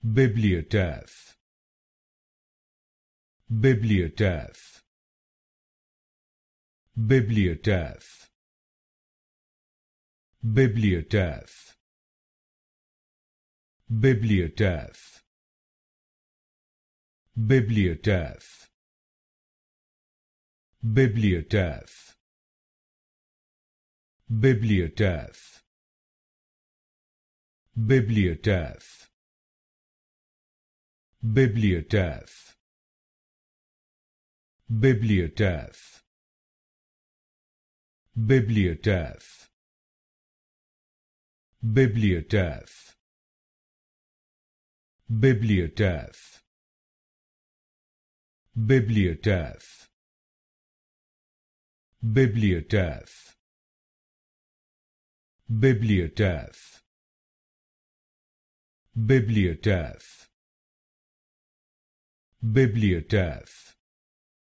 Bibliotaph. Bibliotaph. Bibliotaph. Bibliotaph. Bibliotaph. Bibliotaph. Bibliotaph. Bibliotaph. Bibliotaph. Bibliotaph. Bibliotaph. Bibliotaph. Bibliotaph. Bibliotaph. Bibliotaph. Bibliotaph. Bibliotaph. Bibliotaph. Bibliotaph.